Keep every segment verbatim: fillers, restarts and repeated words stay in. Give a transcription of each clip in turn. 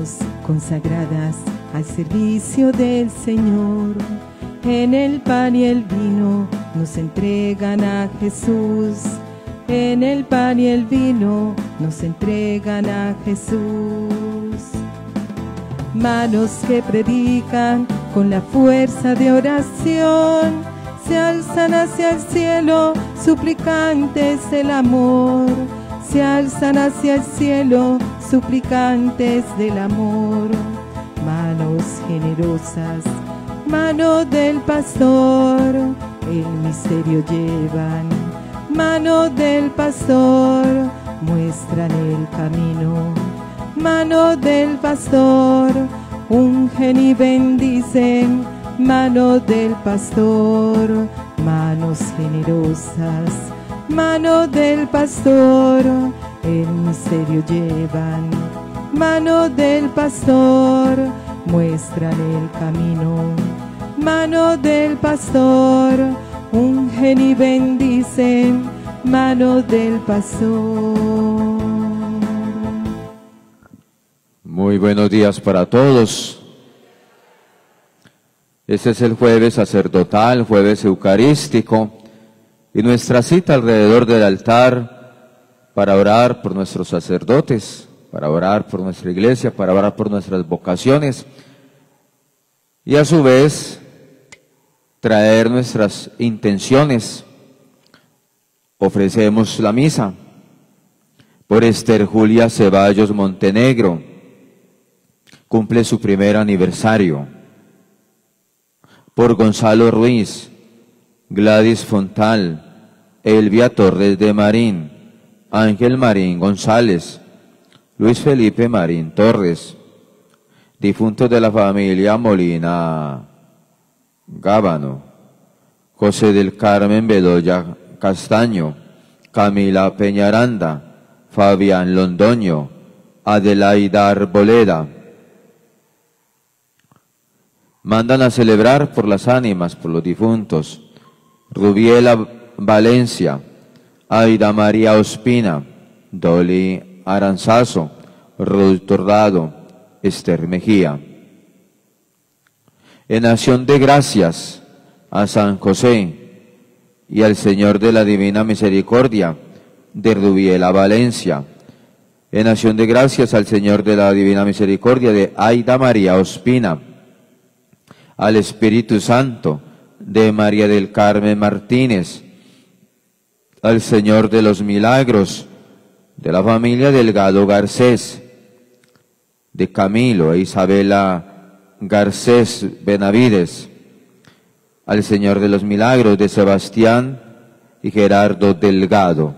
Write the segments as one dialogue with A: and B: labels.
A: Manos consagradas al servicio del Señor, en el pan y el vino nos entregan a Jesús. En el pan y el vino nos entregan a Jesús. Manos que predican con la fuerza de oración, se alzan hacia el cielo, suplicantes del amor. Se alzan hacia el cielo, suplicantes del amor. Manos generosas, mano del pastor, el misterio llevan. Mano del pastor, muestran el camino. Mano del pastor, ungen y bendicen. Mano del pastor, manos generosas. Mano del pastor, el misterio llevan. Mano del pastor, muestran el camino. Mano del pastor, ungen y bendicen. Mano del pastor.
B: Muy buenos días para todos. Este es el jueves sacerdotal, jueves eucarístico, y nuestra cita alrededor del altar para orar por nuestros sacerdotes, para orar por nuestra iglesia, para orar por nuestras vocaciones, y a su vez traer nuestras intenciones. Ofrecemos la misa por Esther Julia Ceballos Montenegro, cumple su primer aniversario. Por Gonzalo Ruiz, Gladys Fontal, Elvia Torres de Marín, Ángel Marín González, Luis Felipe Marín Torres, difuntos de la familia Molina Gábano, José del Carmen Bedoya Castaño, Camila Peñaranda, Fabián Londoño, Adelaida Arboleda. Mandan a celebrar por las ánimas, por los difuntos, Rubiela Valencia, Aida María Ospina, Dolly Aranzazo, Ruth Torrado, Esther Mejía. En acción de gracias a San José y al Señor de la Divina Misericordia de Rubiela Valencia. En acción de gracias al Señor de la Divina Misericordia de Aida María Ospina. Al Espíritu Santo de María del Carmen Martínez, al Señor de los Milagros de la familia Delgado Garcés, de Camilo e Isabela Garcés Benavides, al Señor de los Milagros de Sebastián y Gerardo Delgado.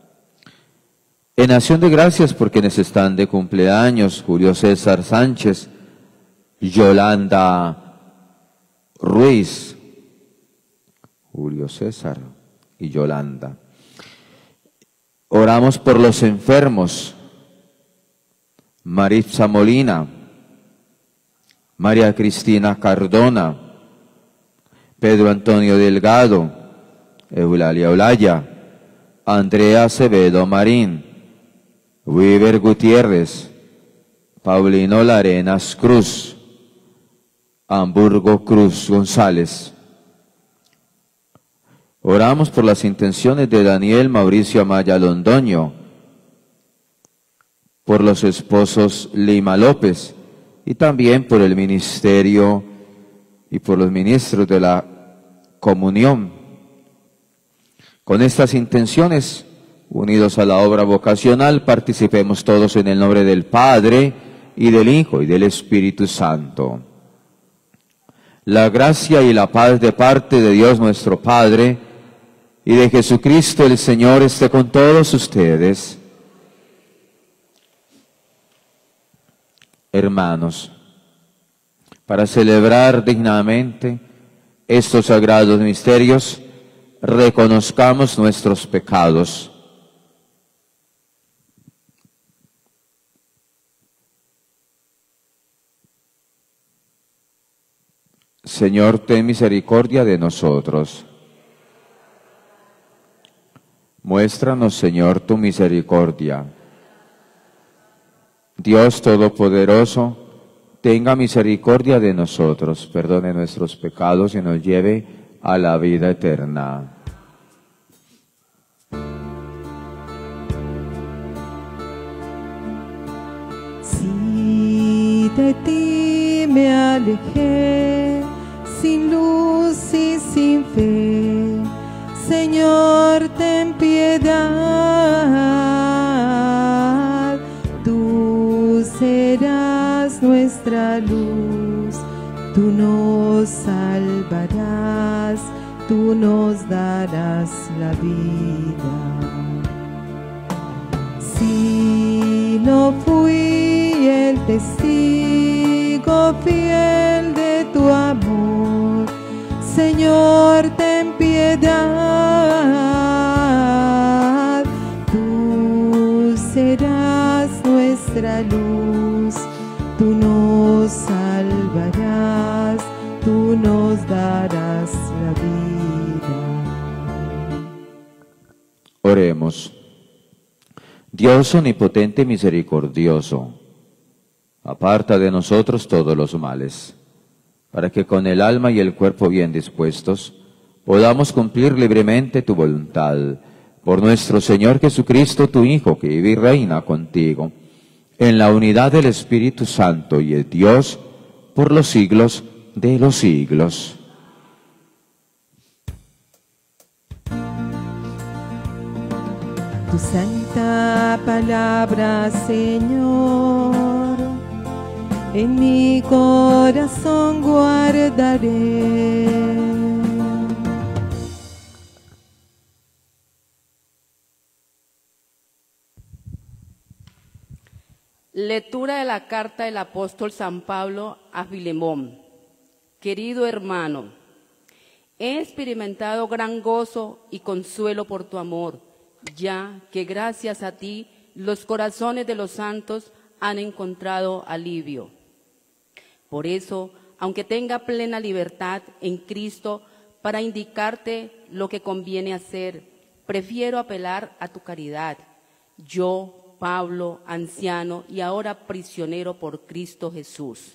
B: En acción de gracias por quienes están de cumpleaños: Julio César Sánchez, Yolanda Ruiz, Julio César y Yolanda. Oramos por los enfermos: Maritza Molina, María Cristina Cardona, Pedro Antonio Delgado, Eulalia Olaya, Andrea Acevedo Marín, Weber Gutiérrez, Paulino Larenas Cruz, Hamburgo Cruz González. Oramos por las intenciones de Daniel Mauricio Amaya Londoño, por los esposos Lima López y también por el ministerio y por los ministros de la comunión. Con estas intenciones, unidos a la obra vocacional, participemos todos en el nombre del Padre y del Hijo y del Espíritu Santo. La gracia y la paz de parte de Dios nuestro Padre y de Jesucristo el Señor esté con todos ustedes. Hermanos, para celebrar dignamente estos sagrados misterios, reconozcamos nuestros pecados. Señor, ten misericordia de nosotros. Muéstranos, Señor, tu misericordia. Dios Todopoderoso, tenga misericordia de nosotros, perdone nuestros pecados y nos lleve a la vida eterna.
A: Si de ti me alejé, sin luz y sin fe, Señor, ten piedad. Tú serás nuestra luz, tú nos salvarás, tú nos darás la vida. Si no fui el testigo fiel de tu amor, Señor, ten piedad. Tú serás nuestra luz, tú nos salvarás, tú nos darás la vida.
B: Oremos. Dios omnipotente y misericordioso, aparta de nosotros todos los males, para que con el alma y el cuerpo bien dispuestos podamos cumplir libremente tu voluntad. Por nuestro Señor Jesucristo, tu Hijo, que vive y reina contigo, en la unidad del Espíritu Santo y es Dios, por los siglos de los siglos.
A: Tu santa palabra, Señor, en mi corazón guardaré.
C: Lectura de la carta del apóstol San Pablo a Filemón. Querido hermano, he experimentado gran gozo y consuelo por tu amor, ya que gracias a ti los corazones de los santos han encontrado alivio. Por eso, aunque tenga plena libertad en Cristo para indicarte lo que conviene hacer, prefiero apelar a tu caridad. Yo, Pablo, anciano y ahora prisionero por Cristo Jesús.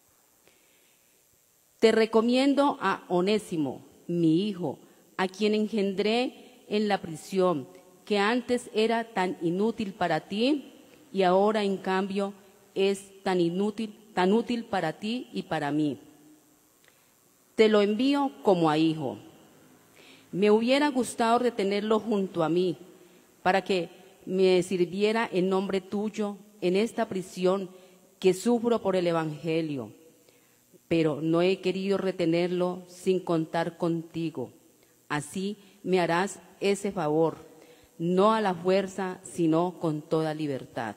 C: Te recomiendo a Onésimo, mi hijo, a quien engendré en la prisión, que antes era tan inútil para ti y ahora en cambio es tan inútil, tan útil para ti y para mí. Te lo envío como a hijo. Me hubiera gustado retenerlo junto a mí para que me sirviera en nombre tuyo en esta prisión que sufro por el Evangelio, pero no he querido retenerlo sin contar contigo. Así me harás ese favor, no a la fuerza, sino con toda libertad.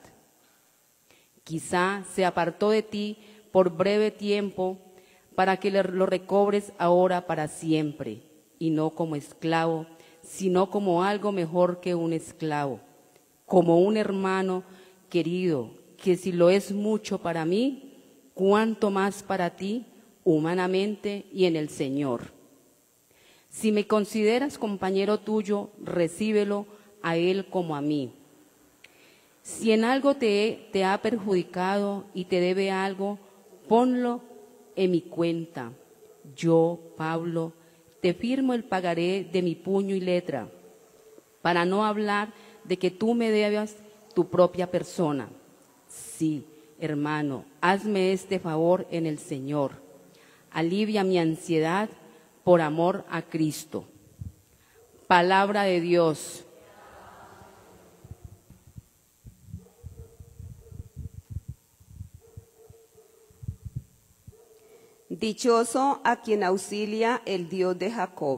C: Quizá se apartó de ti por breve tiempo para que lo recobres ahora para siempre, y no como esclavo, sino como algo mejor que un esclavo, como un hermano querido, que si lo es mucho para mí, cuánto más para ti, humanamente y en el Señor. Si me consideras compañero tuyo, recíbelo a él como a mí. Si en algo te, te ha perjudicado y te debe algo, ponlo en mi cuenta. Yo, Pablo, te firmo el pagaré de mi puño y letra, para no hablar de que tú me debas tu propia persona. Sí, hermano, hazme este favor en el Señor. Alivia mi ansiedad por amor a Cristo. Palabra de Dios.
D: Dichoso a quien auxilia el Dios de Jacob.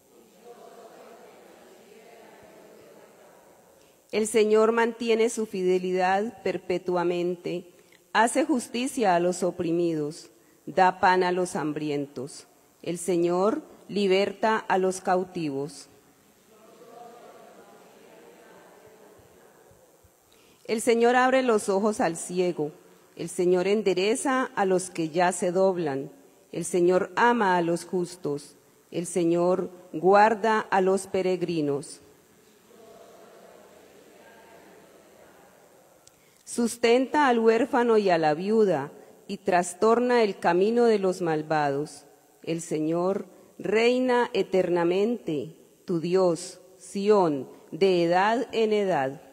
D: El Señor mantiene su fidelidad perpetuamente, hace justicia a los oprimidos, da pan a los hambrientos. El Señor liberta a los cautivos. El Señor abre los ojos al ciego, el Señor endereza a los que ya se doblan. El Señor ama a los justos, el Señor guarda a los peregrinos. Sustenta al huérfano y a la viuda, y trastorna el camino de los malvados. El Señor reina eternamente, tu Dios, Sión, de edad en edad.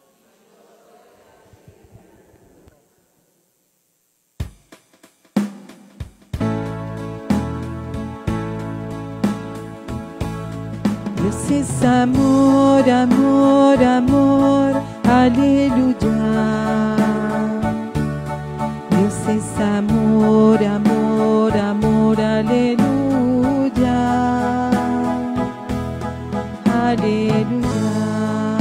A: Dios es amor, amor, amor, aleluya. Dios es amor, amor, amor, aleluya. Aleluya.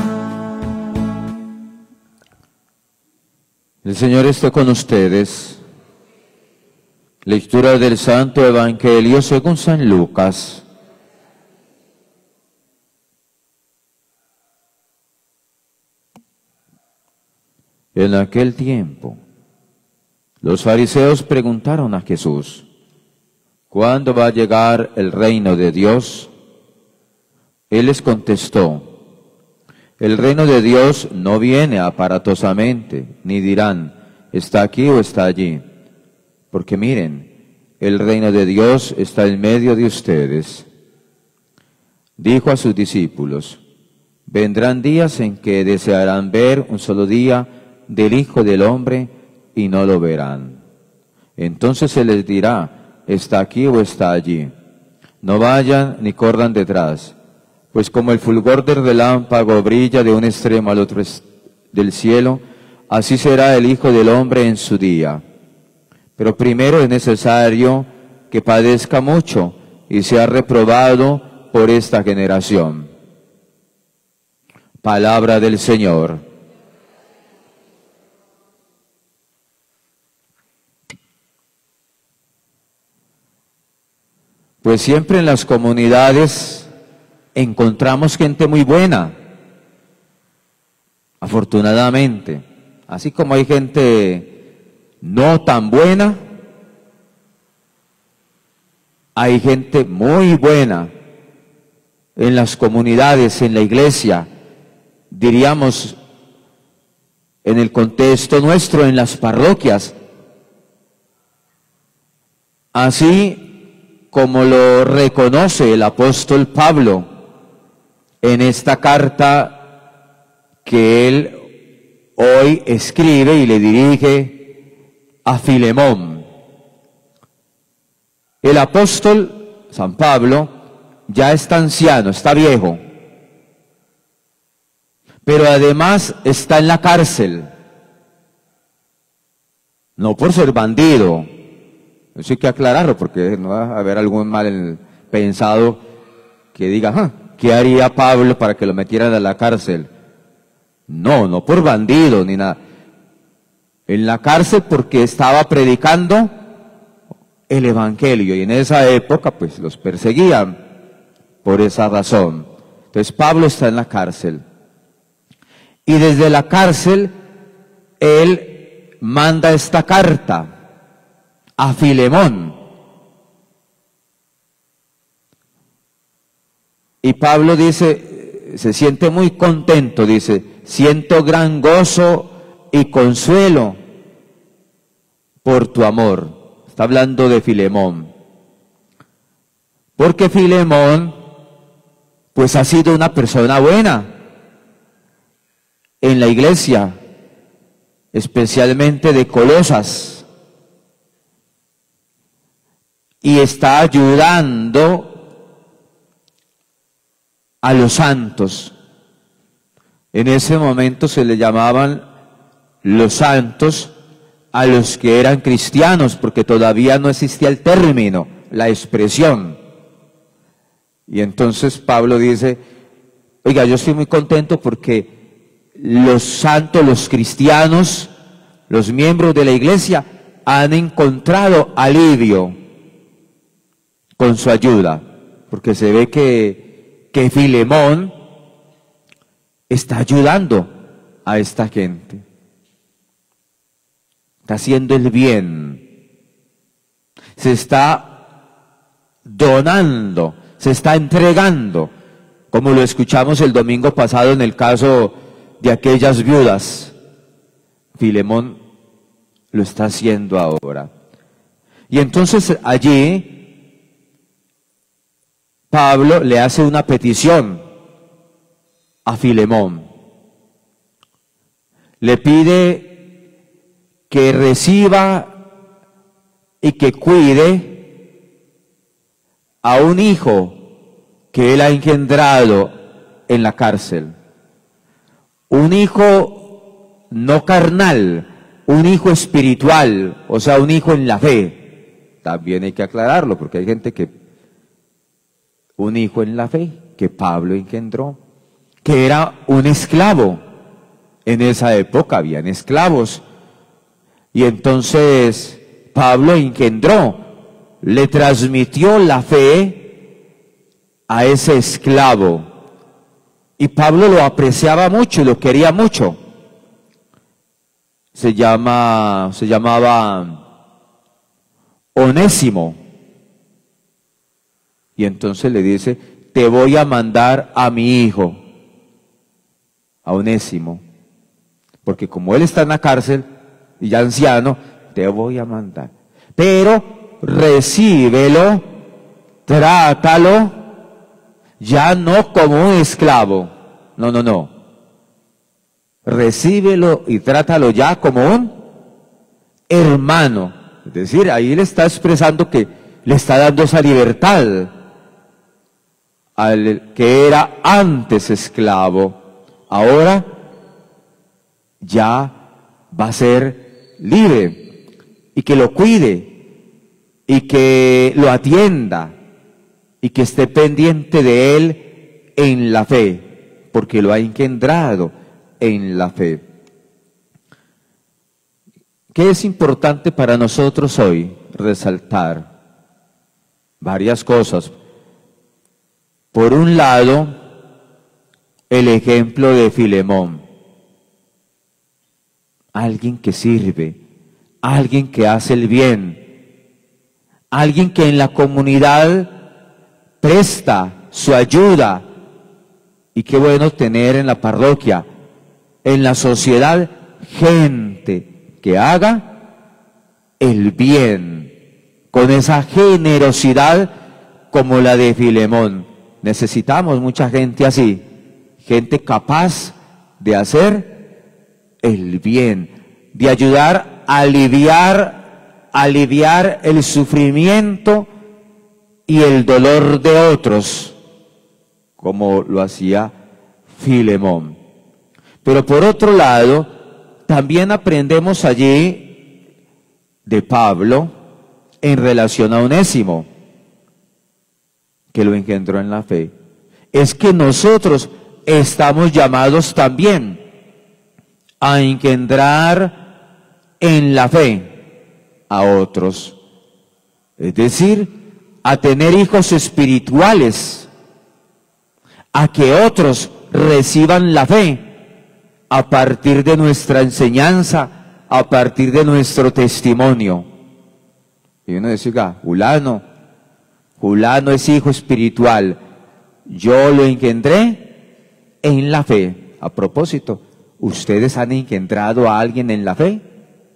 B: El Señor esté con ustedes. Lectura del Santo Evangelio según San Lucas. En aquel tiempo, los fariseos preguntaron a Jesús, ¿cuándo va a llegar el reino de Dios? Él les contestó, el reino de Dios no viene aparatosamente, ni dirán, está aquí o está allí, porque miren, el reino de Dios está en medio de ustedes. Dijo a sus discípulos, vendrán días en que desearán ver un solo día del Hijo del Hombre y no lo verán. Entonces se les dirá, está aquí o está allí. No vayan ni corran detrás, pues como el fulgor del relámpago brilla de un extremo al otro del cielo, así será el Hijo del Hombre en su día. Pero primero es necesario que padezca mucho y sea reprobado por esta generación. Palabra del Señor. Pues siempre en las comunidades encontramos gente muy buena, afortunadamente. Así como hay gente no tan buena, hay gente muy buena en las comunidades, en la iglesia, diríamos en el contexto nuestro, en las parroquias. Así como lo reconoce el apóstol Pablo en esta carta que él hoy escribe y le dirige a Filemón. El apóstol San Pablo ya está anciano, está viejo, pero además está en la cárcel, no por ser bandido. Eso hay que aclararlo porque no va a haber algún mal pensado que diga, ah, ¿qué haría Pablo para que lo metieran a la cárcel? No, no por bandido ni nada. En la cárcel porque estaba predicando el Evangelio y en esa época pues los perseguían por esa razón. Entonces Pablo está en la cárcel y desde la cárcel él manda esta carta a Filemón. Y Pablo dice, se siente muy contento, dice, siento gran gozo y consuelo por tu amor. Está hablando de Filemón. Porque Filemón, pues ha sido una persona buena en la iglesia, especialmente de Colosas. Y está ayudando a los santos. En ese momento se le llamaban los santos a los que eran cristianos, porque todavía no existía el término, la expresión. Y entonces Pablo dice, oiga, yo estoy muy contento porque los santos, los cristianos, los miembros de la iglesia han encontrado alivio con su ayuda, porque se ve que, que Filemón está ayudando a esta gente, está haciendo el bien, se está donando, se está entregando, como lo escuchamos el domingo pasado en el caso de aquellas viudas. Filemón lo está haciendo ahora. Y entonces allí Pablo le hace una petición a Filemón. Le pide que reciba y que cuide a un hijo que él ha engendrado en la cárcel. Un hijo no carnal, un hijo espiritual, o sea, un hijo en la fe. También hay que aclararlo, porque hay gente que, un hijo en la fe, que Pablo engendró, que era un esclavo. En esa época habían esclavos. Y entonces Pablo engendró, le transmitió la fe a ese esclavo. Y Pablo lo apreciaba mucho y lo quería mucho. Se llama, se llamaba Onésimo. Y entonces le dice, te voy a mandar a mi hijo, a Onésimo. Porque como él está en la cárcel y ya anciano, te voy a mandar. Pero recíbelo, trátalo, ya no como un esclavo. No, no, no. Recíbelo y trátalo ya como un hermano. Es decir, ahí le está expresando que le está dando esa libertad al que era antes esclavo. Ahora ya va a ser libre, y que lo cuide y que lo atienda y que esté pendiente de él en la fe, porque lo ha engendrado en la fe. ¿Qué es importante para nosotros hoy resaltar? Varias cosas. Por un lado, el ejemplo de Filemón. Alguien que sirve, alguien que hace el bien, alguien que en la comunidad presta su ayuda. Y qué bueno tener en la parroquia, en la sociedad, gente que haga el bien, con esa generosidad como la de Filemón. Necesitamos mucha gente así, gente capaz de hacer el bien, de ayudar a aliviar, aliviar el sufrimiento y el dolor de otros, como lo hacía Filemón. Pero por otro lado, también aprendemos allí de Pablo en relación a Onésimo, que lo engendró en la fe. Es que nosotros estamos llamados también a engendrar en la fe a otros. Es decir, a tener hijos espirituales, a que otros reciban la fe a partir de nuestra enseñanza, a partir de nuestro testimonio. Y uno dice, oiga, fulano, fulano es hijo espiritual, yo lo engendré en la fe. A propósito, ¿ustedes han engendrado a alguien en la fe?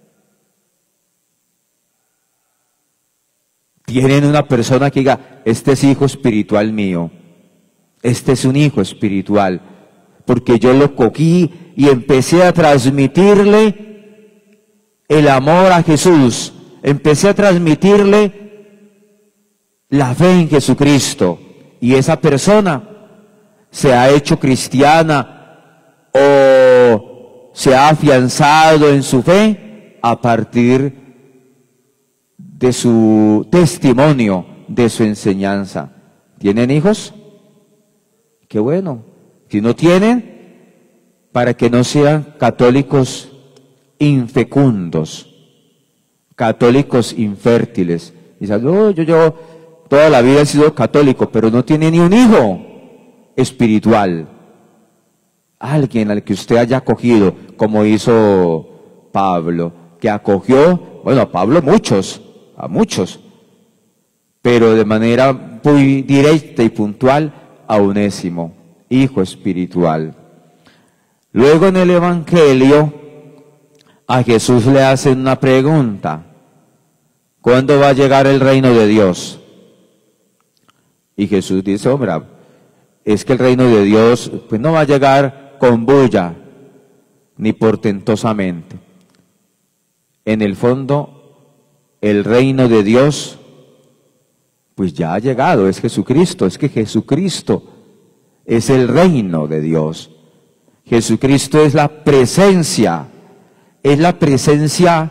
B: Tienen una persona que diga, este es hijo espiritual mío, este es un hijo espiritual, porque yo lo cogí y empecé a transmitirle el amor a Jesús, empecé a transmitirle la fe en Jesucristo, y esa persona se ha hecho cristiana o se ha afianzado en su fe a partir de su testimonio, de su enseñanza. ¿Tienen hijos? Qué bueno. Si no tienen, para que no sean católicos infecundos, católicos infértiles. Dicen, no, yo, yo toda la vida he sido católico, pero no tiene ni un hijo espiritual. Alguien al que usted haya acogido, como hizo Pablo, que acogió, bueno, a Pablo muchos, a muchos, pero de manera muy directa y puntual a Onésimo, hijo espiritual. Luego en el Evangelio a Jesús le hacen una pregunta: ¿cuándo va a llegar el reino de Dios? Y Jesús dice: hombre, es que el reino de Dios pues no va a llegar con bulla ni portentosamente. En el fondo, el reino de Dios pues ya ha llegado, es Jesucristo. Es que Jesucristo es el reino de Dios. Jesucristo es la presencia, es la presencia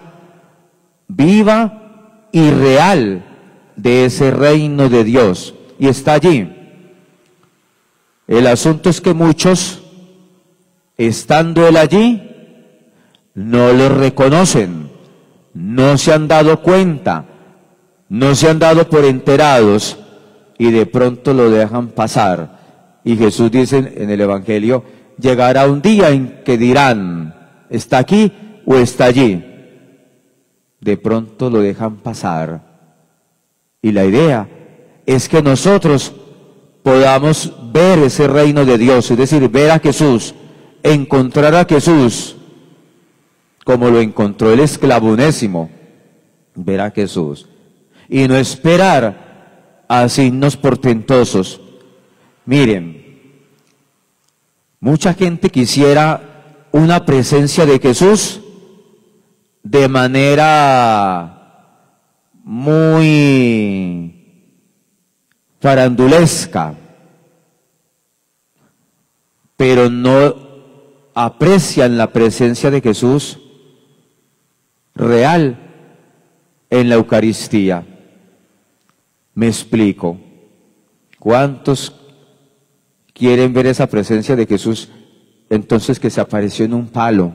B: viva y real de ese reino de Dios, y está allí. El asunto es que muchos, estando él allí, no lo reconocen, no se han dado cuenta, no se han dado por enterados, y de pronto lo dejan pasar. Y Jesús dice en el Evangelio: llegará un día en que dirán, ¿está aquí o está allí? De pronto lo dejan pasar. Y la idea es que nosotros podamos ver ese reino de Dios, es decir, ver a Jesús, encontrar a Jesús, como lo encontró el esclavo onésimo, ver a Jesús, y no esperar a signos portentosos. Miren, mucha gente quisiera una presencia de Jesús de manera muy farandulesca, pero no aprecian la presencia de Jesús real en la Eucaristía. Me explico. ¿Cuántos quieren ver esa presencia de Jesús entonces que se apareció en un palo,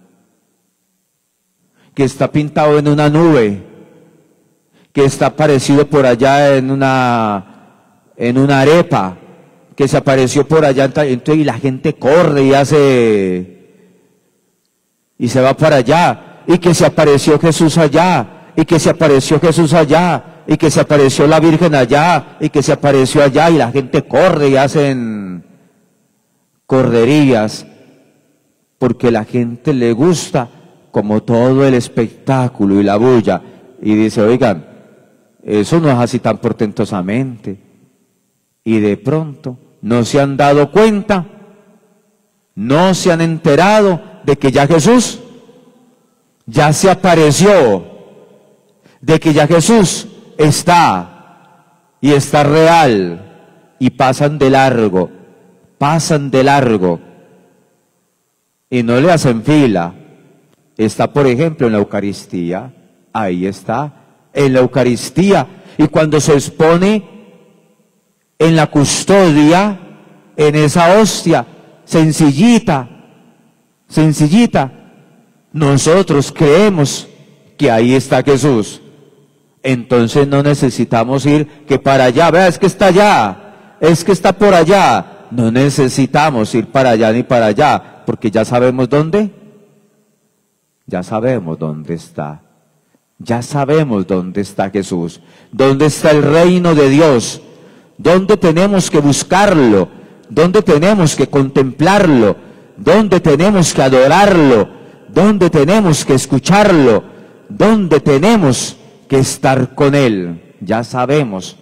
B: que está pintado en una nube, que está aparecido por allá en una en una arepa, que se apareció por allá, entonces, y la gente corre y hace y se va para allá, y que se apareció Jesús allá, y que se apareció Jesús allá, y que se apareció la Virgen allá, y que se apareció allá, y la gente corre y hacen correrías, porque la gente le gusta como todo el espectáculo y la bulla, y dice: oigan, eso no es así tan portentosamente. Y de pronto no se han dado cuenta, no se han enterado de que ya Jesús ya se apareció, de que ya Jesús está y está real, y pasan de largo, pasan de largo y no le hacen fila. Está, por ejemplo, en la Eucaristía, ahí está, en la Eucaristía, y cuando se expone en la custodia, en esa hostia, sencillita, sencillita, nosotros creemos que ahí está Jesús. Entonces no necesitamos ir que para allá, vea, es que está allá, es que está por allá. No necesitamos ir para allá ni para allá, porque ya sabemos dónde, ya sabemos dónde está. Ya sabemos dónde está Jesús, dónde está el reino de Dios, dónde tenemos que buscarlo, dónde tenemos que contemplarlo, dónde tenemos que adorarlo, dónde tenemos que escucharlo, dónde tenemos que estar con Él. Ya sabemos.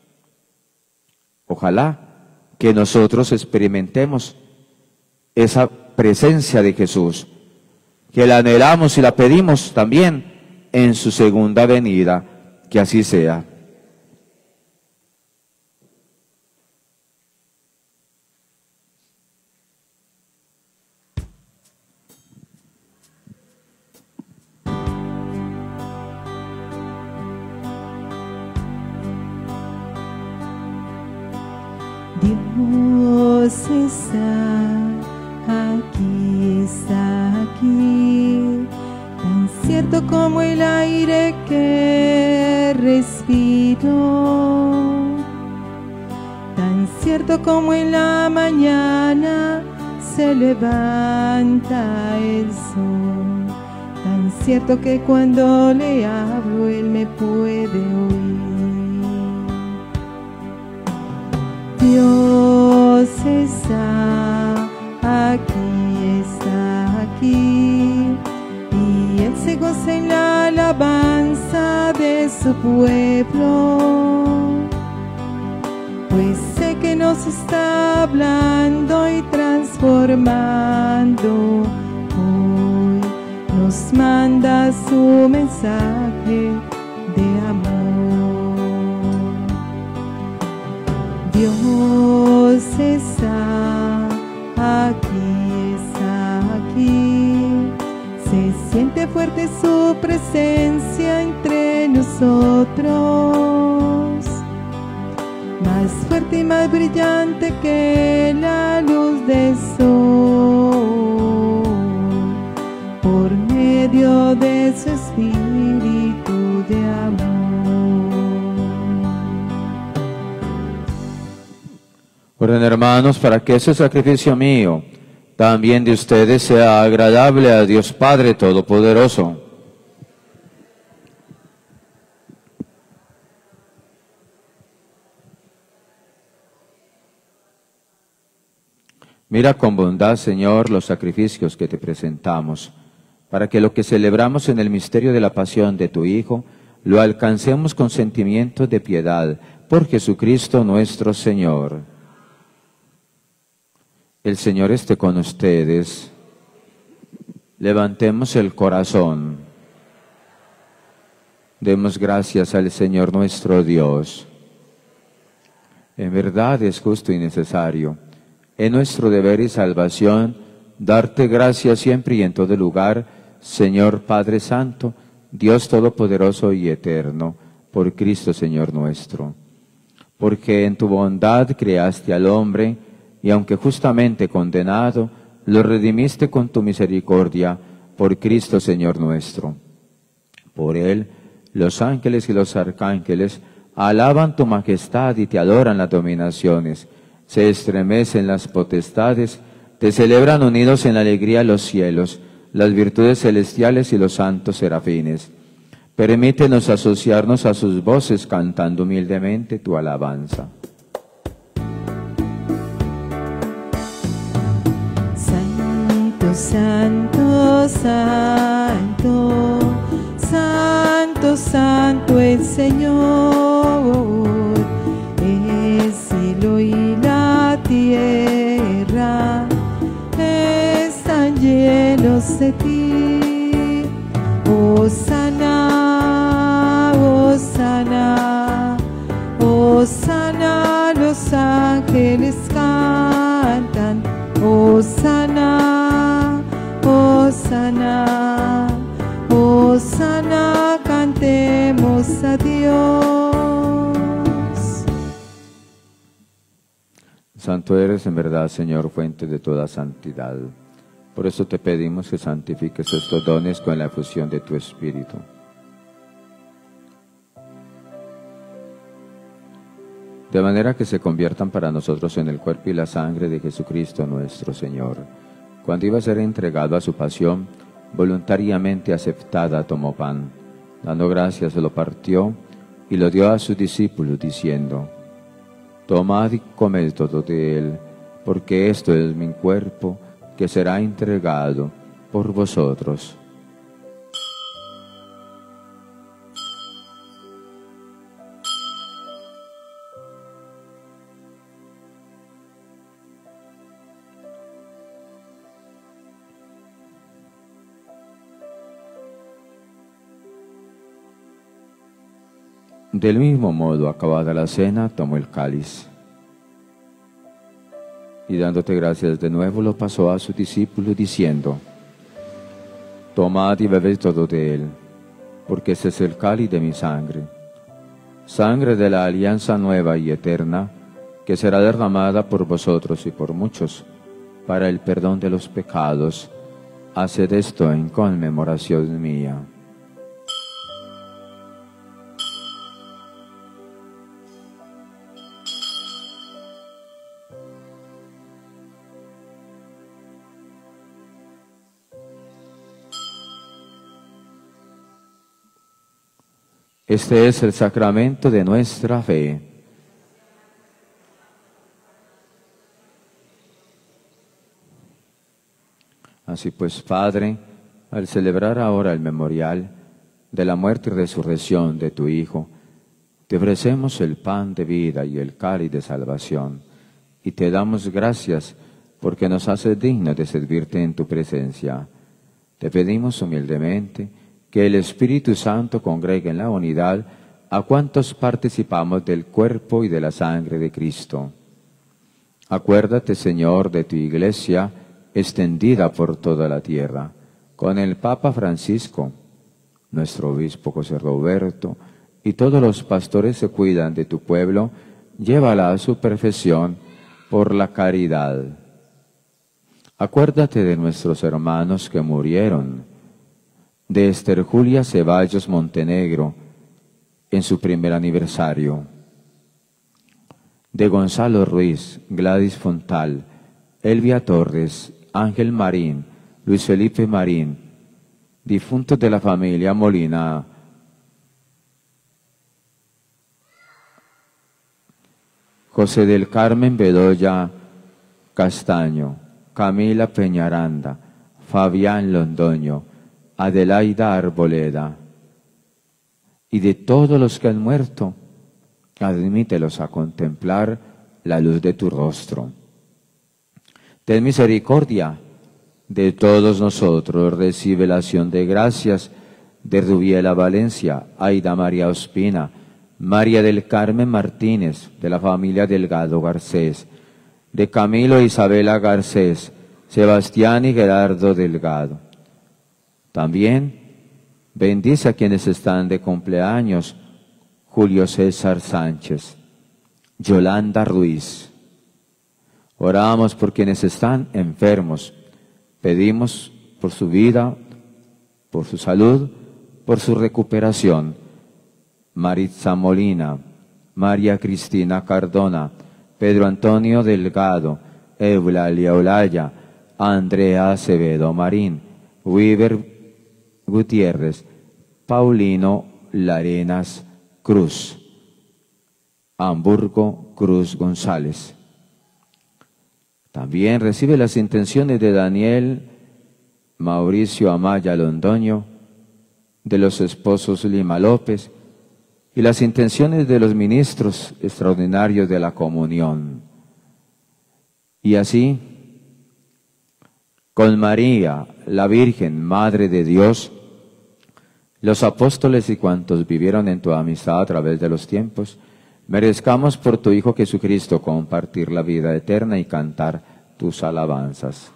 B: Ojalá que nosotros experimentemos esa presencia de Jesús, que la anhelamos y la pedimos también en su segunda venida, que así sea.
A: Dios está aquí, está aquí, tan cierto como el aire que respiro, tan cierto como en la mañana se levanta el sol, tan cierto que cuando le hablo Él me puede oír. Dios está aquí, está aquí, y Él se goza en la alabanza de su pueblo, pues sé que nos está hablando y transformando. Hoy nos manda su mensaje de amor. Dios está aquí, está aquí. Se siente fuerte su presencia entre nosotros, más fuerte y más brillante que la luz del sol, por medio de su espíritu de amor.
B: Oren, hermanos, para que ese sacrificio mío también de ustedes sea agradable a Dios Padre Todopoderoso. Mira con bondad, Señor, los sacrificios que te presentamos, para que lo que celebramos en el misterio de la pasión de tu Hijo, lo alcancemos con sentimientos de piedad, por Jesucristo nuestro Señor. El Señor esté con ustedes. Levantemos el corazón. Demos gracias al Señor nuestro Dios. En verdad es justo y necesario, es nuestro deber y salvación, darte gracias siempre y en todo lugar, Señor Padre Santo, Dios Todopoderoso y Eterno, por Cristo Señor nuestro. Porque en tu bondad creaste al hombre, y aunque justamente condenado, lo redimiste con tu misericordia, por Cristo Señor nuestro. Por Él, los ángeles y los arcángeles alaban tu majestad y te adoran las dominaciones, se estremecen las potestades, te celebran unidos en la alegría los cielos, las virtudes celestiales y los santos serafines. Permítenos asociarnos a sus voces cantando humildemente tu alabanza.
A: Santo, santo, santo, santo el Señor, el cielo y la tierra están llenos de ti. Hosana, hosana, hosana, los ángeles cantan, hosana, hosana, hosana, cantemos a Dios.
B: Santo eres en verdad, Señor, fuente de toda santidad. Por eso te pedimos que santifiques estos dones con la efusión de tu Espíritu. De manera que se conviertan para nosotros en el cuerpo y la sangre de Jesucristo nuestro Señor. Cuando iba a ser entregado a su pasión, voluntariamente aceptada tomó pan, dando gracias lo partió y lo dio a sus discípulos diciendo: Tomad y comed todo de él, porque esto es mi cuerpo que será entregado por vosotros. Del mismo modo, acabada la cena, tomó el cáliz y dándote gracias de nuevo lo pasó a sus discípulos diciendo: Tomad y bebed todo de él, porque este es el cáliz de mi sangre, sangre de la alianza nueva y eterna, que será derramada por vosotros y por muchos, para el perdón de los pecados. Haced esto en conmemoración mía. Este es el sacramento de nuestra fe. Así pues, Padre, al celebrar ahora el memorial de la muerte y resurrección de tu Hijo, te ofrecemos el pan de vida y el cáliz de salvación, y te damos gracias porque nos haces dignos de servirte en tu presencia. Te pedimos humildemente que el Espíritu Santo congregue en la unidad a cuantos participamos del cuerpo y de la sangre de Cristo. Acuérdate, Señor, de tu Iglesia extendida por toda la tierra, con el Papa Francisco, nuestro obispo José Roberto, y todos los pastores que cuidan de tu pueblo, llévala a su perfección por la caridad. Acuérdate de nuestros hermanos que murieron, de Esther Julia Ceballos Montenegro, en su primer aniversario, de Gonzalo Ruiz, Gladys Fontal, Elvia Torres, Ángel Marín, Luis Felipe Marín, difuntos de la familia Molina, José del Carmen Bedoya Castaño, Camila Peñaranda, Fabián Londoño, Adelaida Arboleda, y de todos los que han muerto, admítelos a contemplar la luz de tu rostro. Ten misericordia de todos nosotros, recibe la acción de gracias de Rubiela Valencia, Aida María Ospina, María del Carmen Martínez, de la familia Delgado Garcés, de Camilo e Isabela Garcés, Sebastián y Gerardo Delgado. También bendice a quienes están de cumpleaños: Julio César Sánchez, Yolanda Ruiz. Oramos por quienes están enfermos. Pedimos por su vida, por su salud, por su recuperación. Maritza Molina, María Cristina Cardona, Pedro Antonio Delgado, Eulalia Olaya, Andrea Acevedo Marín, Weber Gutiérrez, Paulino Larenas Cruz, Hamburgo Cruz González. También recibe las intenciones de Daniel Mauricio Amaya Londoño, de los esposos Lima López, y las intenciones de los ministros extraordinarios de la comunión. Y así, con María, la Virgen, Madre de Dios, los apóstoles y cuantos vivieron en tu amistad a través de los tiempos, merezcamos por tu Hijo Jesucristo compartir la vida eterna y cantar tus alabanzas.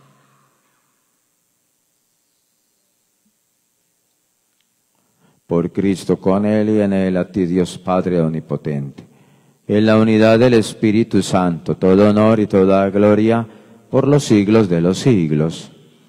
B: Por Cristo, con Él y en Él, a ti Dios Padre Omnipotente, en la unidad del Espíritu Santo, todo honor y toda gloria por los siglos de los siglos.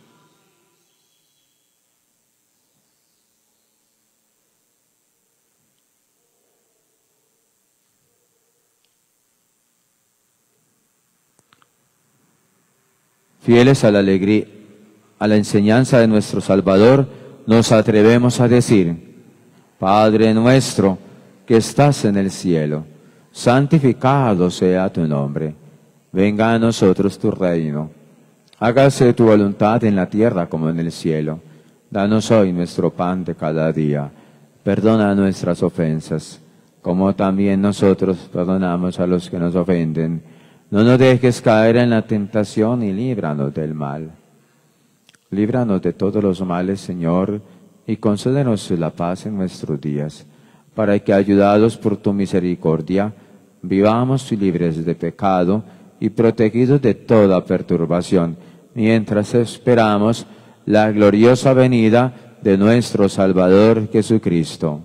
B: Fieles a la alegría, a la enseñanza de nuestro Salvador, nos atrevemos a decir: Padre nuestro que estás en el cielo, santificado sea tu nombre. Venga a nosotros tu reino. Hágase tu voluntad en la tierra como en el cielo. Danos hoy nuestro pan de cada día. Perdona nuestras ofensas, como también nosotros perdonamos a los que nos ofenden. No nos dejes caer en la tentación y líbranos del mal. Líbranos de todos los males, Señor, y concédenos la paz en nuestros días, para que, ayudados por tu misericordia, vivamos libres de pecado y protegidos de toda perturbación, mientras esperamos la gloriosa venida de nuestro Salvador Jesucristo.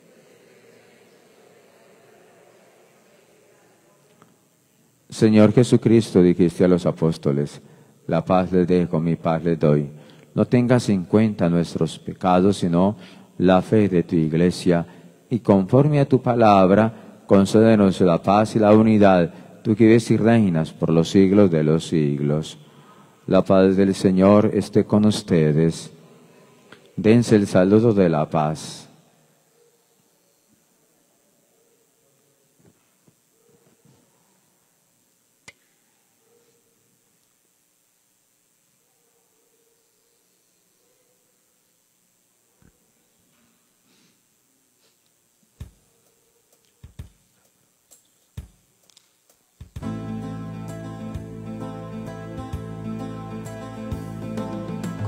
B: Señor Jesucristo, dijiste a los apóstoles: la paz les dejo, mi paz les doy. No tengas en cuenta nuestros pecados, sino la fe de tu Iglesia, y conforme a tu palabra, concédenos la paz y la unidad, tú que vives y reinas por los siglos de los siglos. La paz del Señor esté con ustedes. Dense el saludo de la paz.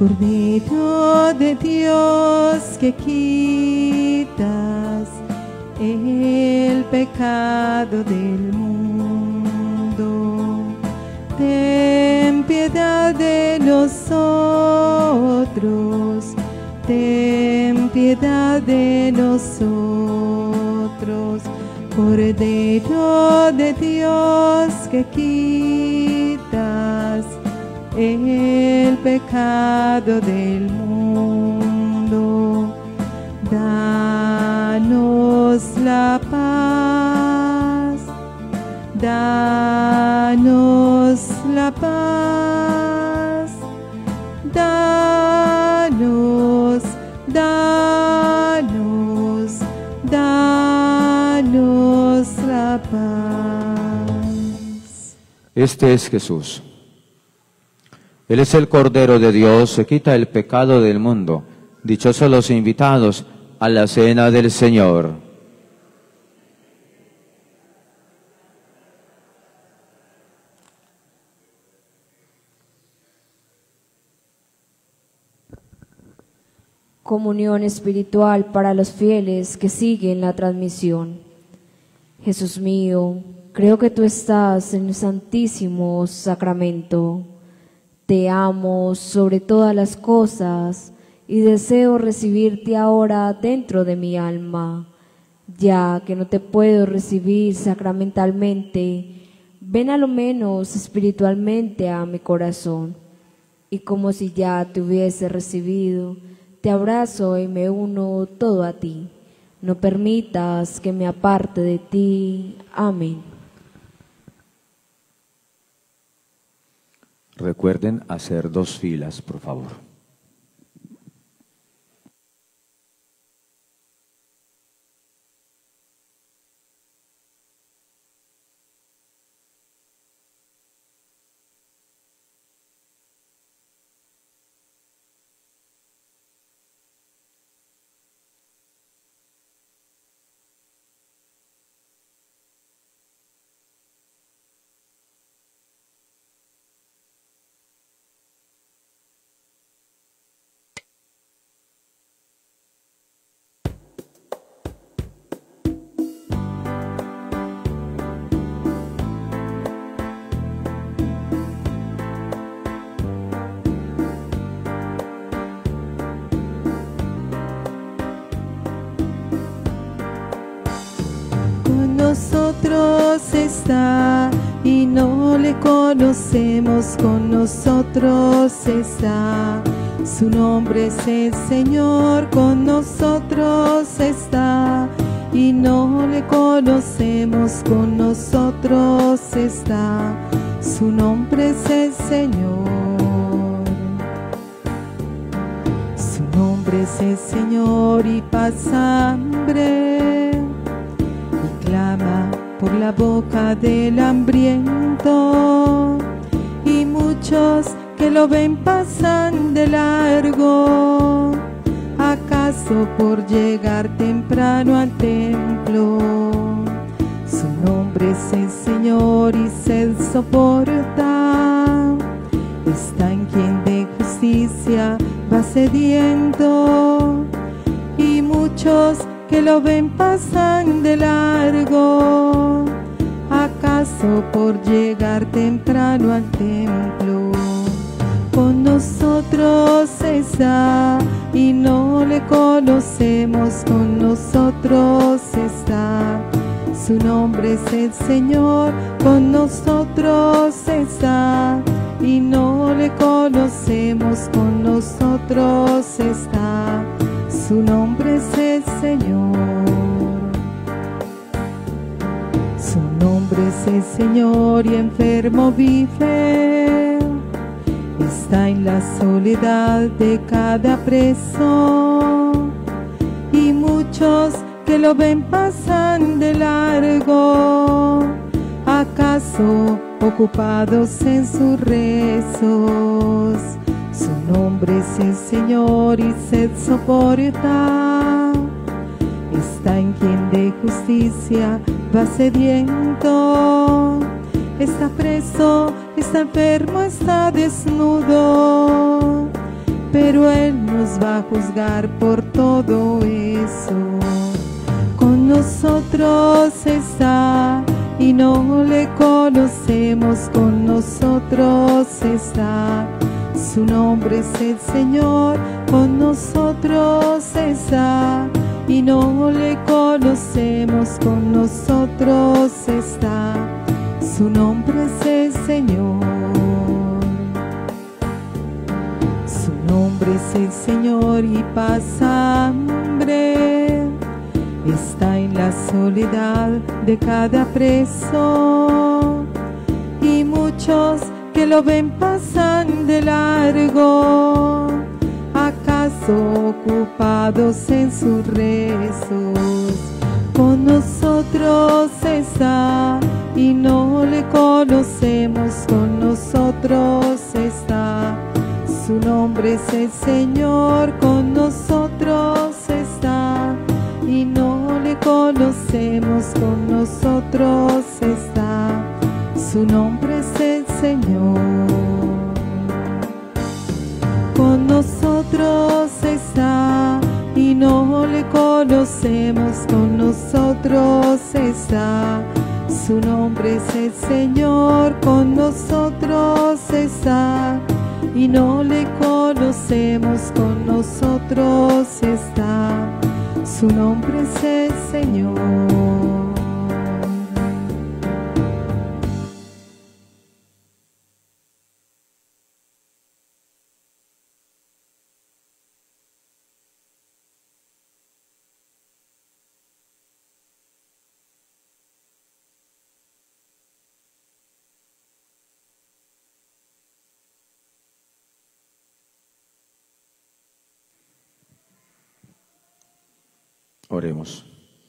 A: Cordero de Dios que quitas el pecado del mundo, ten piedad de nosotros, ten piedad de nosotros. Cordero de Dios que quitas el pecado del mundo, danos la paz, danos la paz, danos, danos, danos la paz.
B: Este es Jesús. Él es el Cordero de Dios, que quita el pecado del mundo. Dichosos los invitados a la cena del Señor.
E: Comunión espiritual para los fieles que siguen la transmisión. Jesús mío, creo que tú estás en el Santísimo Sacramento. Te amo sobre todas las cosas y deseo recibirte ahora dentro de mi alma. Ya que no te puedo recibir sacramentalmente, ven a lo menos espiritualmente a mi corazón. Y como si ya te hubiese recibido, te abrazo y me uno todo a ti. No permitas que me aparte de ti. Amén.
B: Recuerden hacer dos filas, por favor.
A: Nosotros está y no le conocemos, con nosotros está. Su nombre es el Señor, con nosotros está y no le conocemos, con nosotros está. Su nombre es el Señor. Su nombre es el Señor y pasa hambre, clama por la boca del hambriento, y muchos que lo ven pasan de largo, acaso por llegar temprano al templo. Su nombre es el Señor y se soporta, está en quien de justicia va sediento, y muchos que lo ven pasan de largo, acaso por llegar temprano al templo. Con nosotros está y no le conocemos, con nosotros está. Su nombre es el Señor, con nosotros está y no le conocemos, con nosotros está. Su nombre es el Señor. Su nombre es el Señor y enfermo vive. Está en la soledad de cada preso, y muchos que lo ven pasan de largo, acaso ocupados en sus rezos. Su nombre es el Señor y se soporta, está en quien de justicia va sediento. Está preso, está enfermo, está desnudo, pero Él nos va a juzgar por todo eso. Con nosotros está y no le conocemos, con nosotros está. Su nombre es el Señor, con nosotros está y no le conocemos, con nosotros está. Su nombre es el Señor. Su nombre es el Señor y pasa hambre. Está en la soledad de cada preso y muchos que lo ven pasan de largo, acaso ocupados en sus rezos. Con nosotros está y no le conocemos, con nosotros está. Su nombre es el Señor, con nosotros está y no le conocemos, con nosotros está. Su nombre es el Señor. Con nosotros está y no le conocemos, con nosotros está. Su nombre es el Señor, con nosotros está y no le conocemos, con nosotros está. Su nombre es el Señor.
B: Oremos.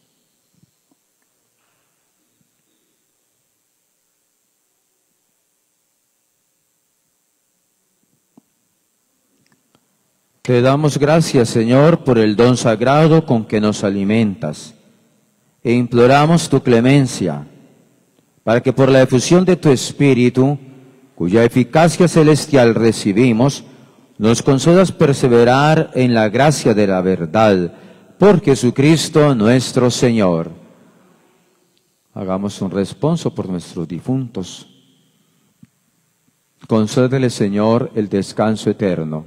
B: Te damos gracias, Señor, por el don sagrado con que nos alimentas, e imploramos tu clemencia, para que por la efusión de tu Espíritu, cuya eficacia celestial recibimos, nos concedas perseverar en la gracia de la verdad, por Jesucristo nuestro Señor. Hagamos un responso por nuestros difuntos. Concédele, Señor, el descanso eterno.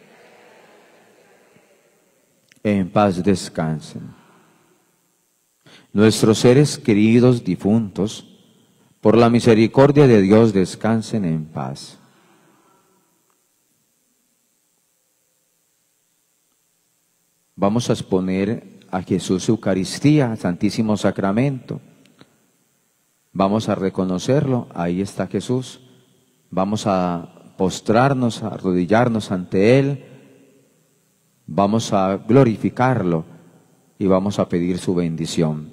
B: En paz descansen. Nuestros seres queridos difuntos, por la misericordia de Dios, descansen en paz. Vamos a exponer a Jesús Eucaristía, Santísimo Sacramento. Vamos a reconocerlo, ahí está Jesús. Vamos a postrarnos, a arrodillarnos ante Él. Vamos a glorificarlo y vamos a pedir su bendición.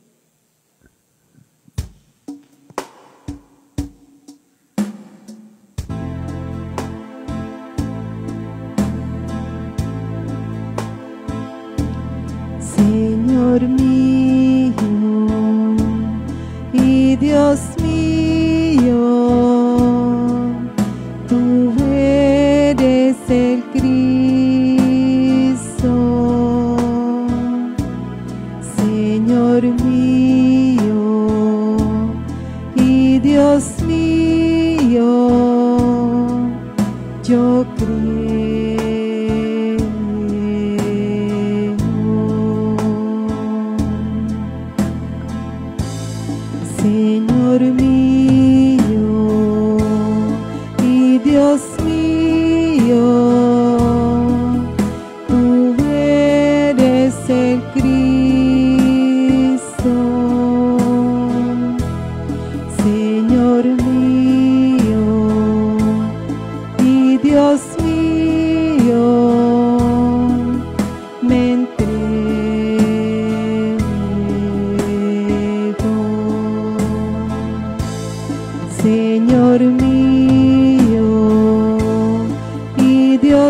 A: Señor mío y Dios mío, tú eres el Cristo. Señor mío y Dios mío, yo creo. Señor mío y Dios mío, tú eres el Cristo. Señor mío y Dios mío, me entrego. Señor mío y Dios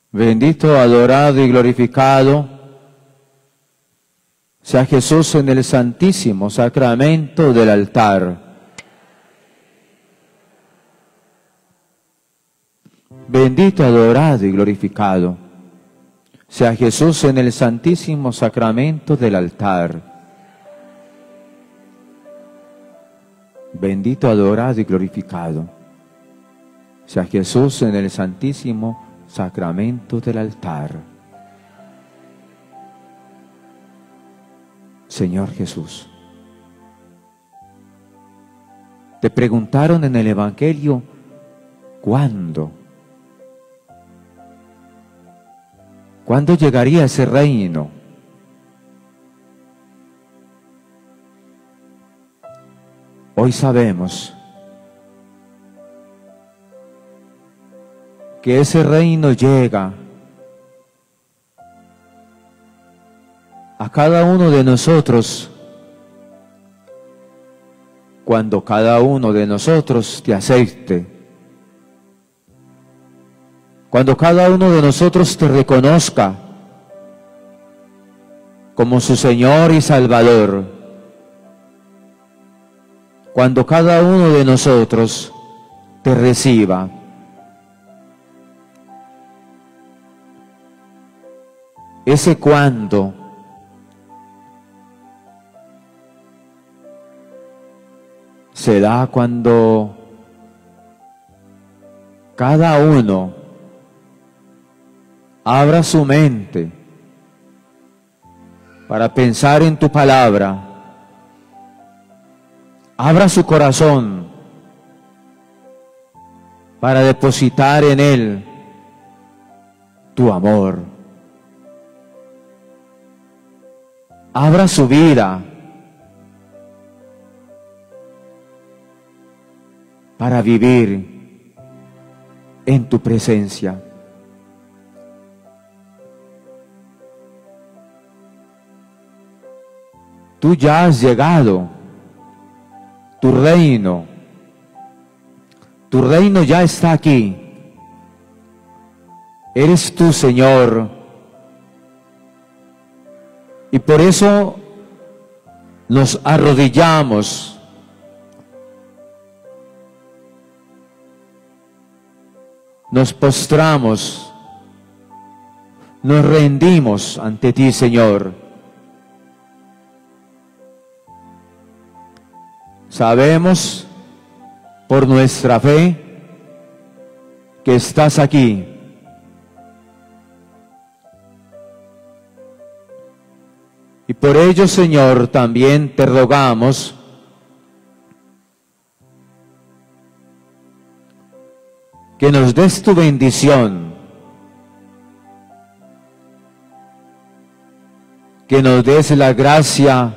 B: Bendito, adorado y glorificado sea Jesús en el santísimo sacramento del altar. Bendito, adorado y glorificado sea Jesús en el santísimo sacramento del altar. Bendito, adorado y glorificado sea Jesús en el santísimo sacramento del altar. Señor Jesús, te preguntaron en el Evangelio, ¿cuándo? ¿Cuándo llegaría ese reino? Hoy sabemos que ese reino llega a cada uno de nosotros cuando cada uno de nosotros te acepte, cuando cada uno de nosotros te reconozca como su Señor y Salvador, cuando cada uno de nosotros te reciba. Ese cuándo se da cuando cada uno abra su mente para pensar en tu palabra, abra su corazón para depositar en él tu amor. Abra su vida para vivir en tu presencia. Tú ya has llegado, tu reino, tu reino ya está aquí. Eres tú, Señor. Y por eso nos arrodillamos nos postramos, nos rendimos ante ti, Señor. Sabemos por nuestra fe que estás aquí. Y por ello, Señor, también te rogamos que nos des tu bendición, que nos des la gracia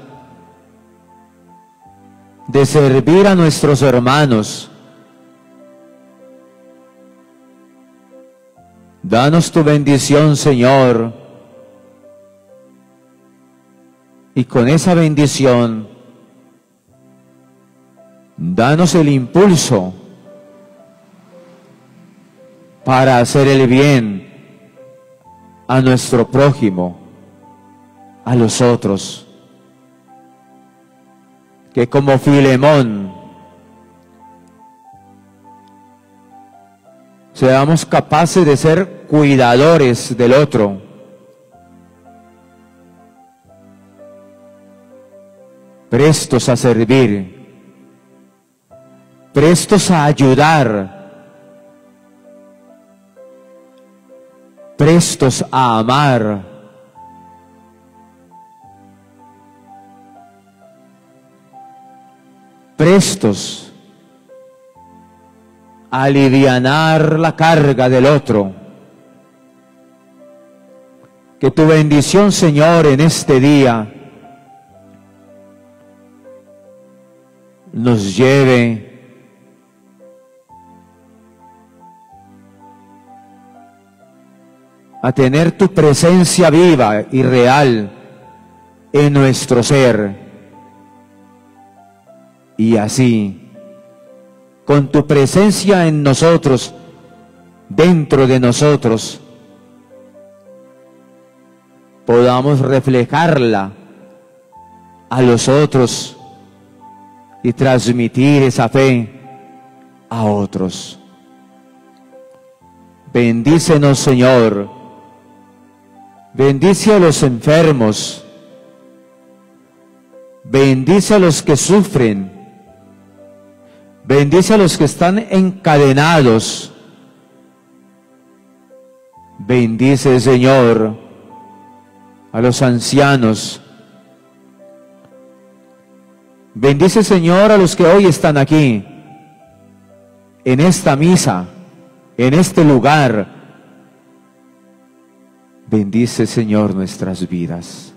B: de servir a nuestros hermanos. Danos tu bendición, Señor, y con esa bendición, danos el impulso para hacer el bien a nuestro prójimo, a los otros. Que como Filemón seamos capaces de ser cuidadores del otro, prestos a servir, prestos a ayudar, prestos a amar, prestos a alivianar la carga del otro. Que tu bendición, Señor, en este día nos lleve a tener tu presencia viva y real en nuestro ser. Y así, con tu presencia en nosotros, dentro de nosotros, podamos reflejarla a los otros y transmitir esa fe a otros. Bendícenos, Señor. Bendice a los enfermos. Bendice a los que sufren. Bendice a los que están encadenados. Bendice, Señor, a los ancianos. Bendice, Señor, a los que hoy están aquí, en esta misa, en este lugar. Bendice, Señor, nuestras vidas.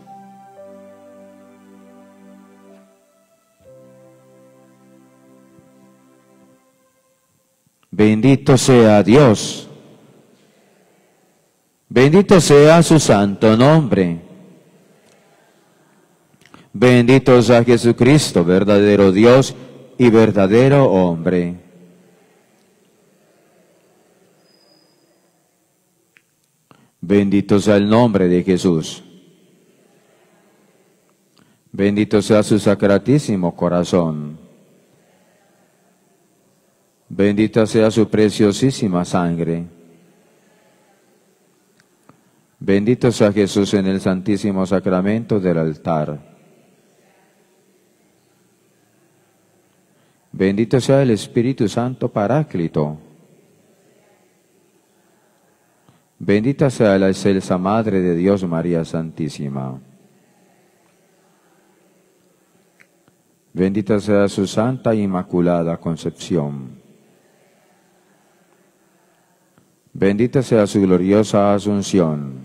B: Bendito sea Dios. Bendito sea su santo nombre. Bendito sea Jesucristo, verdadero Dios y verdadero hombre. Bendito sea el nombre de Jesús. Bendito sea su sacratísimo corazón. Bendita sea su preciosísima sangre. Bendito sea Jesús en el santísimo sacramento del altar. Bendito sea el Espíritu Santo Paráclito. Bendita sea la excelsa Madre de Dios, María Santísima. Bendita sea su Santa e Inmaculada Concepción. Bendita sea su gloriosa Asunción.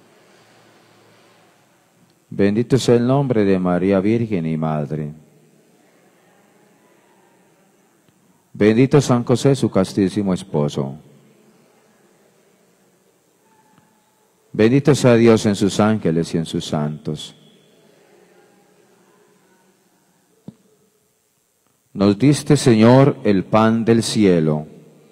B: Bendito sea el nombre de María Virgen y Madre. Bendito San José, su castísimo esposo. Bendito sea Dios en sus ángeles y en sus santos. Nos diste, Señor, el pan del cielo.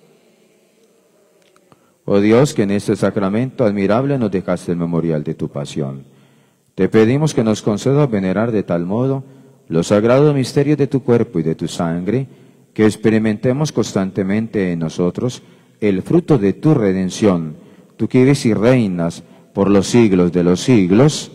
B: Oh Dios, que en este sacramento admirable nos dejaste el memorial de tu pasión. Te pedimos que nos concedas venerar de tal modo los sagrados misterios de tu cuerpo y de tu sangre, que experimentemos constantemente en nosotros el fruto de tu redención, tú que vives y reinas por los siglos de los siglos.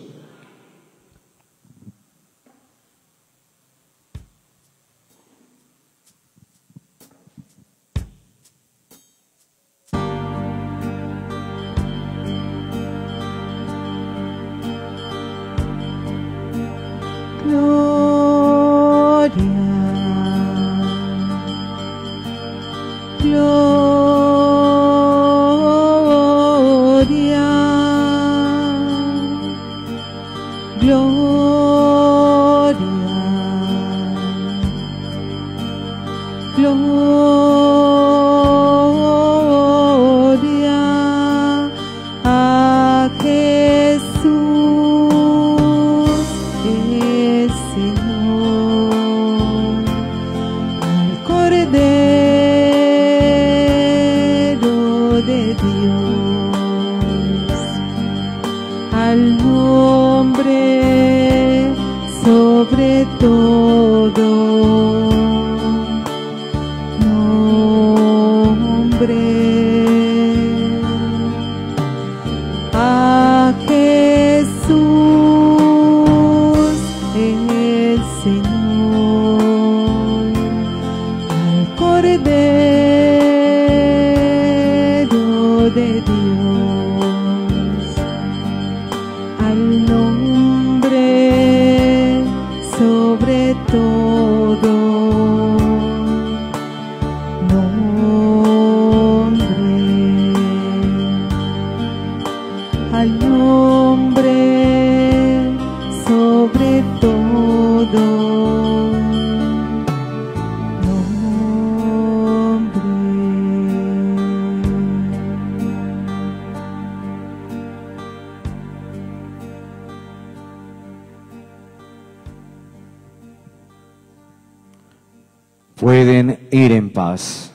B: Pueden ir en paz.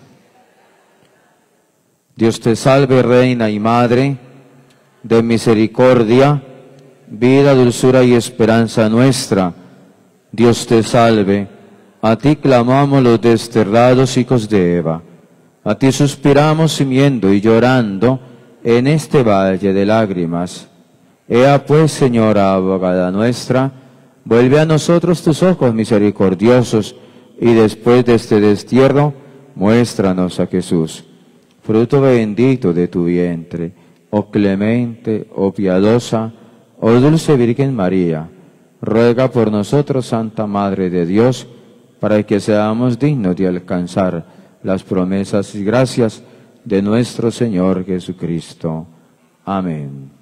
B: Dios te salve, Reina y Madre de misericordia, vida, dulzura y esperanza nuestra. Dios te salve, a ti clamamos los desterrados hijos de Eva, a ti suspiramos gimiendo y llorando en este valle de lágrimas. Ea pues, Señora abogada nuestra, vuelve a nosotros tus ojos misericordiosos, y después de este destierro, muéstranos a Jesús, fruto bendito de tu vientre, oh clemente, oh piadosa, oh dulce Virgen María. Ruega por nosotros, Santa Madre de Dios, para que seamos dignos de alcanzar las promesas y gracias de nuestro Señor Jesucristo. Amén.